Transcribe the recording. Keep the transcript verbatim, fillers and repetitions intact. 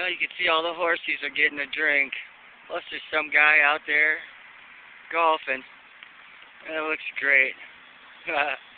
Well, you can see all the horses are getting a drink. Plus there's some guy out there golfing. That looks great.